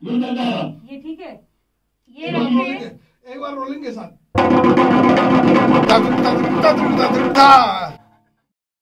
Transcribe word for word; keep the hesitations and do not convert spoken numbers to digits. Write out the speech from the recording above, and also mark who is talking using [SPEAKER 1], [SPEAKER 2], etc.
[SPEAKER 1] ये ठीक है, ये रखते हैं
[SPEAKER 2] एक बार रोलिंग के साथ।